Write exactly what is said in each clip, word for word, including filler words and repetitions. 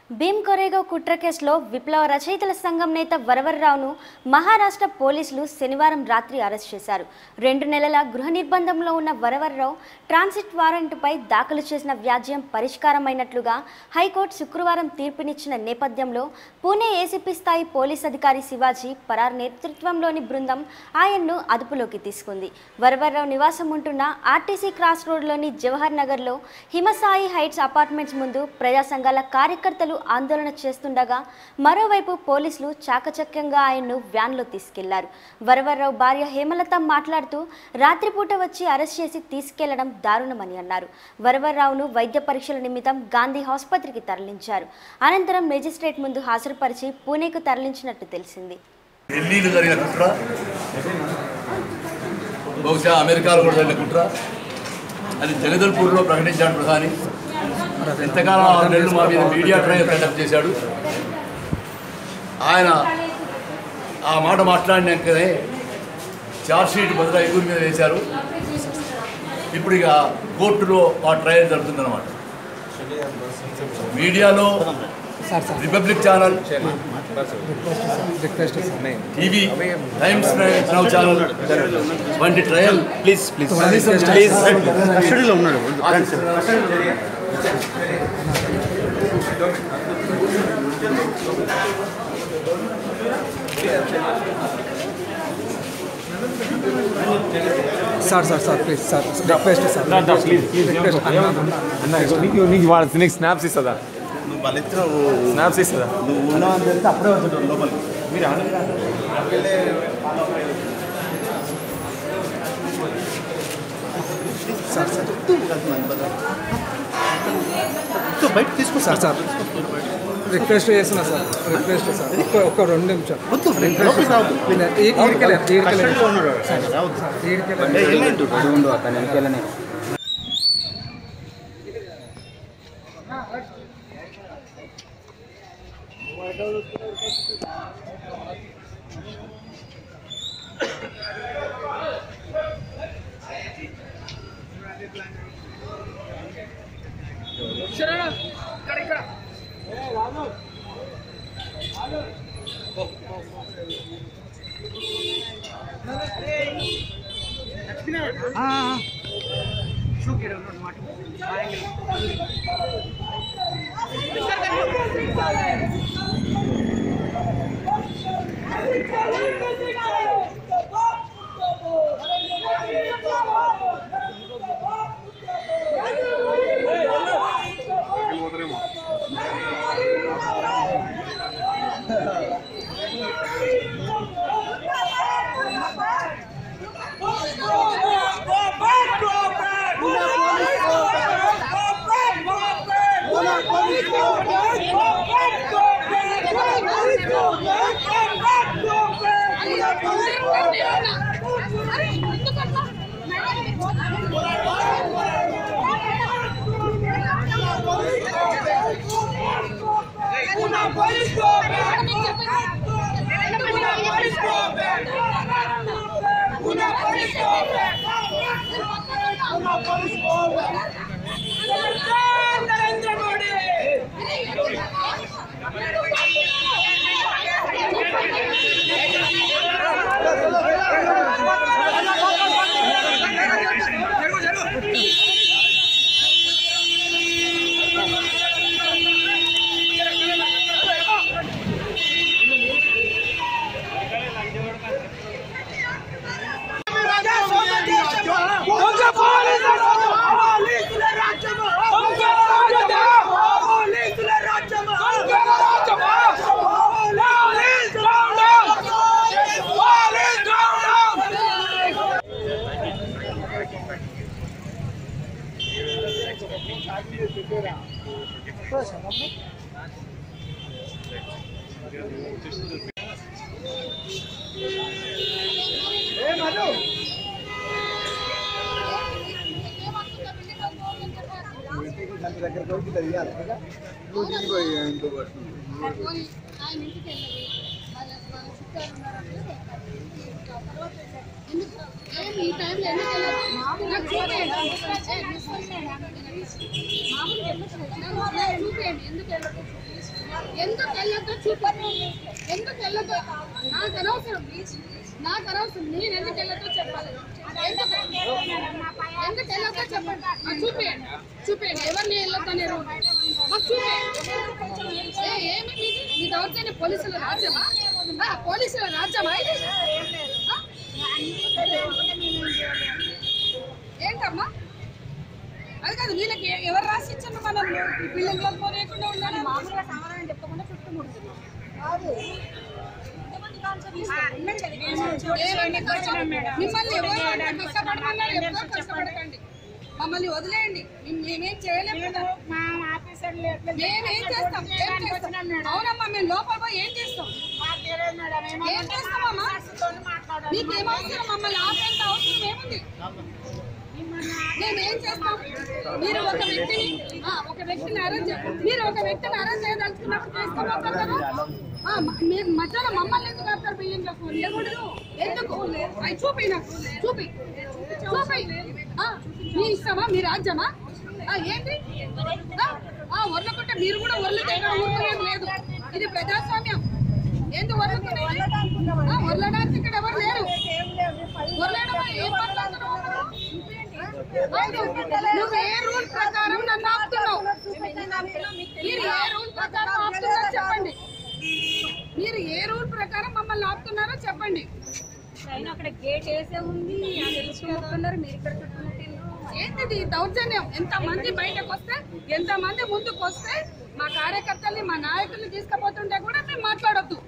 భీమ్ కొరేగావ్ కుట్ర కేసులో విప్లవ రచయితల సంఘం నేత వరవరరావును మహారాష్ట్ర పోలీసులు శనివారం రాత్రి అరెస్ట్ చేశారు. రెండు నెలల గృహ నిర్బంధంలో ఉన్న వరవరరావు ట్రాన్సిట్ వారెంట్పై దాఖలు చేసిన వ్యాజ్యం పరిష్కారమైనట్లుగా హైకోర్టు శుక్రవారం తీర్పునిచ్చిన నేపథ్యంలో పూణే ఏసీపీ స్థాయి పోలీస్ అధికారి శివాజీ పరార్ నేతృత్వంలోని బృందం ఆయన్ను అదుపులోకి తీసుకుంది. వరవరరావు నివాసం ఉంటున్న ఆర్టీసీ క్రాస్ రోడ్లోని జవహర్ నగర్లో హిమసాయి హైట్స్ అపార్ట్మెంట్స్ ముందు ప్రజా సంఘాల కార్యకర్తలు ఆందోళన చేస్తుండగా మరోవైపు పోలీసులు చాకచక్యంగా ఆయన్ను వ్యాన్లో తీసుకెళ్లారు. వరవరరావు భార్య హేమలత మాట్లాడుతూ రాత్రిపూట వచ్చి అరెస్ట్ చేసి తీసుకెళ్లడం దారుణమని అన్నారు. వరవరరావును వైద్య పరీక్షల నిమిత్తం గాంధీ ఆసుపత్రికి తరలించారు. అనంతరం మేజిస్ట్రేట్ ముందు హాజరుపరిచి పూణేకు తరలించినట్టు తెలిసింది. ఢిల్లీలో జరిగిన కుట్ర, బహుశా అమెరికాలో కూడా జరిగిన కుట్ర అది జగదల్పూర్లో ప్రకటించాడు ప్రధాని. ఎంతకాలం ఆరు నెలలు మా మీద మీడియా ట్రయల్ కండక్ట్ చేశాడు. ఆయన ఆ మాట మాట్లాడినాకనే ఛార్జ్షీట్ బదులు ఐదుగురి మీద వేశారు. ఇప్పుడు ఇక కోర్టులో ఆ ట్రయల్ జరుగుతుందన్నమాట. మీడియాలో republic channel, TV times now channel వంటి ట్రయల్ ప్లీజ్ ప్లీజ్ ప్లీజ్ ఉన్నాడు. Sir sir sir please sir request sir please please request అన్న నీకు నీకు వాళ్ళ నీకు స్నాప్స్ ఇస్తుందా? నువ్వు బలిత్ర స్నాప్స్ ఇస్తుందా? నువ్వు ఉన్నావు అని తెలిస్తే అప్పుడే వచ్చాడు లోపలికి. మీరు సార్ సార్ బయట తీసుకో సార్ సార్ రిక్వెస్ట్ చేస్తున్నా సార్ రిక్వెస్ట్ సార్ ఒక్క ఒక్క రెండు నిమిషాలు అతను దగ్గరికి వచ్చి తెలియాలి నువ్వు దిగిపోయి ఇంకో ఎందుకు ఎందుకు వెళ్ళొద్దో చూపండి. ఎందుకు వెళ్ళొద్దో నాకు అనవసరం, నాకు అనవసరం. నేను ఎందుకు వెళ్ళొద్దో చెప్పాలి. ఎందుకు ఎందుకు వెళ్ళొద్దో చెప్పండి. చూపేయండి, చూపేయండి. ఎవరిని వెళ్ళొద్దనేరు మాకు చూపేయండి. ఏమి మీది మీ దౌర్జన్య పోలీసుల రాజ్యమా? పోలీసుల రాజ్యమా ఇది? ఏంటమ్మా అది కాదు. వీళ్ళకి ఎవరు రాసి ఇచ్చారు? మనం పిల్లలు పోనీయకుండా ఉండాలి. మామూలుగా సమాధానం చెప్పకుండా చుట్టుముడుతుంది. మిమ్మల్ని ఎవరు కష్టపడమన్నారు? ఎవరు కష్టపడకండి, మమ్మల్ని వదిలేయండి. మేమేం చేయలేము. మేమేం చేస్తాం? అవునమ్మా, మేము లోపల పోయి ఏం చేస్తాం? ఏం చేస్తామమ్మా? మీకేం అవసరం? మమ్మల్ని ఆపేంత అవసరం ఏముంది? మేమేం చేస్తాం? మీరు ఒక వ్యక్తిని ఒక వ్యక్తిని అరెస్ట్ మీరు ఒక వ్యక్తిని అరెస్ట్ చేయదలుచుకున్నప్పుడు చేసుకోబోతారు కదా. మీరు మధ్యలో మమ్మల్ని ఎందుకు ఆపుతారు? బియ్యంలో ఎందుకు? అవి చూపి, నాకు చూపి చూపి. మీ ఇష్టమా? మీ రాజ్యమా? ఏంటి వర్లకుంటే మీరు కూడా వర్లు ఊరుకునేది లేదు. ఇది ప్రజాస్వామ్యం. ఎందుకు వర్లుకునే? వర్లడానికి ఇక్కడ ఎవరు లేరు. వర్లడం ఏం మాట్లాడుతున్నావు? నువ్వు ఏ రూల్ ప్రకారం నన్ను ఆపుతున్నావు? మీరు ఏ రూల్ ప్రకారం ఆపుతున్నారో చెప్పండి. మీరు ఏ రూల్ ప్రకారం మమ్మల్ని ఆపుతున్నారో చెప్పండి. అక్కడ గేట్ వేసే ఉంది, మీరు ఇక్కడ ఏంటిది దౌర్జన్యం? ఎంత మంది బయటకు వస్తే, ఎంత మంది ముందుకు వస్తే మా కార్యకర్తల్ని మా నాయకుల్ని తీసుకుపోతుంటే కూడా మేము మాట్లాడొద్దు.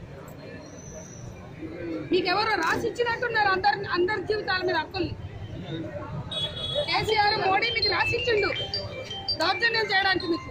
మీకెవరో రాసి ఇచ్చినట్టున్నారు అందరి అందరి జీవితాల మీద హక్కుల్ని. కేసీఆర్ మోడీ మీకు రాసిచ్చిండు దౌర్జన్యం చేయడానికి. మీకు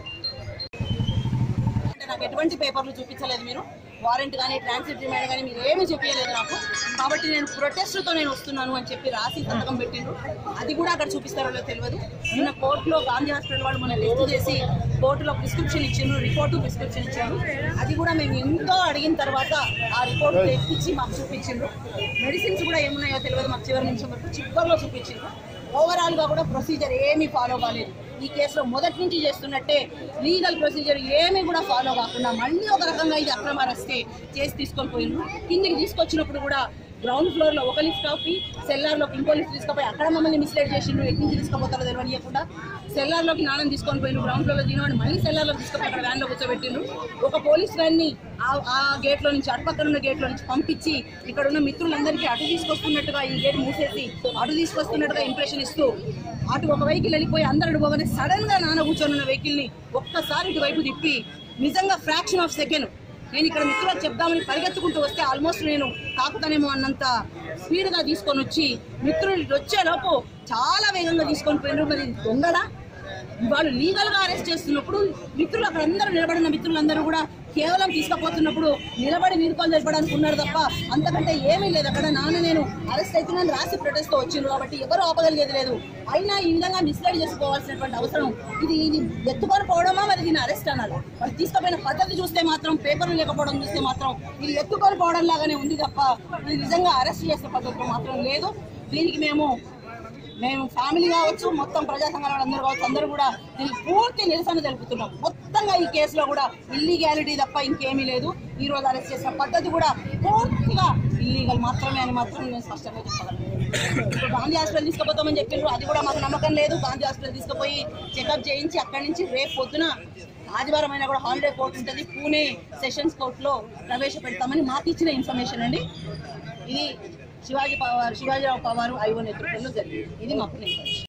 నాకు ఎటువంటి పేపర్లు చూపించలేదు. మీరు వారెంట్ కానీ ట్రాన్సిట్ రిమాండ్ కానీ మీరు ఏమీ చెప్పలేదు నాకు. కాబట్టి నేను ప్రొటెస్ట్తో నేను వస్తున్నాను అని చెప్పి రాసి సంతకం పెట్టిండ్రు. అది కూడా అక్కడ చూపిస్తారో తెలియదు. నిన్న కోర్టులో గాంధీ హాస్పిటల్ వాళ్ళు మొన్న టెస్ట్ చేసి కోర్టులో ప్రిస్క్రిప్షన్ ఇచ్చిండ్రు, రిపోర్టు ప్రిస్క్రిప్షన్ ఇచ్చారు. అది కూడా మేము ఎంతో అడిగిన తర్వాత ఆ రిపోర్ట్ తెప్పించి మాకు చూపించిండ్రు. మెడిసిన్స్ కూడా ఏమున్నాయో తెలియదు. మాకు చివరి నిమిషం వరకు చివర్లో చూపించిండ్రు. ఓవరాల్ గా కూడా ప్రొసీజర్ ఏమీ ఫాలో కాలేదు. ఈ కేసులో మొదటి నుంచి చేస్తున్నట్టే లీగల్ ప్రొసీజర్ ఏమీ కూడా ఫాలో కాకుండా మళ్ళీ ఒక రకంగా ఇది అక్రమ అరెస్టే చేసి తీసుకొని పోయిండ్రు. కిందికి తీసుకొచ్చినప్పుడు కూడా గ్రౌండ్ ఫ్లోర్ లో ఒక లిఫ్ట్ ఆపి సెల్లార్ లోకి ఇంకో లిఫ్ట్ తీసుకుపోయి అక్కడ మమ్మల్ని మిస్లైడ్ చేసిండ్రు. ఎటు నుంచి తీసుకుపోతారో తెలియకుండా సెల్లార్ లోకి నాణం తీసుకొని పోయిండ్రు. గ్రౌండ్ ఫ్లోర్ లో దినవాడి మళ్ళీ సెల్లార్ లోకి తీసుకుపోయి అక్కడ వ్యాన్ లో కూర్చోబెట్టిండ్రు. ఒక పోలీస్ వ్యాన్ ని ఆ గేట్ లో నుంచి అటుపక్కన ఉన్న గేట్ లో నుంచి పంపించి ఇక్కడ ఉన్న మిత్రులందరికీ అటు తీసుకొస్తున్నట్టుగా ఈ గేట్ మూసేసి అటు తీసుకొస్తున్నట్టుగా ఇంప్రెషన్ ఇస్తూ అటు ఒక వెహికల్ వెళ్ళిపోయి అందరు పోగానే సడన్ గా నాన్న కూర్చొని ఉన్న వెహికల్ ని ఒక్కసారి ఇటువైపు తిప్పి నిజంగా ఫ్రాక్షన్ ఆఫ్ సెకండ్ నేను ఇక్కడ మిత్రులకు చెప్దామని పరిగెత్తుకుంటూ వస్తే ఆల్మోస్ట్ నేను తాకుతానేమో అన్నంత స్పీడ్ గా తీసుకొని వచ్చి మిత్రులు వచ్చేలోపు చాలా వేగంగా తీసుకొని పోయినారు. మరి దొంగడా? వాళ్ళు లీగల్ గా అరెస్ట్ చేస్తున్నప్పుడు మిత్రులు అక్కడ అందరూ నిలబడిన మిత్రులందరూ కూడా కేవలం తీసుకుపోతున్నప్పుడు నిలబడి వీడుకోలు జరపడానికి ఉన్నారు తప్ప అంతకంటే ఏమీ లేదు. అక్కడ నాన్న నేను అరెస్ట్ అవుతున్నాను రాసి ప్రొటెస్ట్ తో వచ్చిండ్రు కాబట్టి ఎవరు ఆపగలిగేది లేదు. అయినా ఈ విధంగా మిస్లైడ్ చేసుకోవాల్సినటువంటి అవసరం ఇది ఇది ఎత్తుకొని పోవడమా మరి దీన్ని అరెస్ట్ అనాలి? వాళ్ళు తీసుకుపోయిన పద్ధతి చూస్తే మాత్రం పేపర్లు లేకపోవడం చూస్తే మాత్రం ఇది ఎత్తుకొని పోవడం లాగానే ఉంది తప్ప ఇది నిజంగా అరెస్ట్ చేసే పద్ధతిలో మాత్రం లేదు. దీనికి మేము మేము ఫ్యామిలీ కావచ్చు, మొత్తం ప్రజా సంఘాల అందరూ కావచ్చు, అందరూ కూడా దీనికి పూర్తి నిరసన తెలుపుతున్నాం. మొత్తంగా ఈ కేసులో కూడా ఇల్లీగాలిటీ తప్ప ఇంకేమీ లేదు. ఈ రోజు అరెస్ట్ చేసిన పద్ధతి కూడా పూర్తిగా ఇల్లీగల్ మాత్రమే అని మాత్రం నేను స్పష్టంగా చెప్పగలను. ఇప్పుడు గాంధీ హాస్పిటల్ తీసుకుపోతామని చెప్పిండ్రు, అది కూడా మాకు నమ్మకం లేదు. గాంధీ హాస్పిటల్ తీసుకుపోయి చెకప్ చేయించి అక్కడి నుంచి రేపు పొద్దున ఆదివారం అయినా కూడా హాలిడే కోర్టు ఉంటుంది, పూణే సెషన్స్ కోర్టులో ప్రవేశపెడతామని మాకు ఇచ్చిన ఇన్ఫర్మేషన్ అండి. ఇది శివాజీ పవార్ శివాజీరావు పవార్ ఐఓ నేతృత్వంలో జరిగింది. ఇది మాకు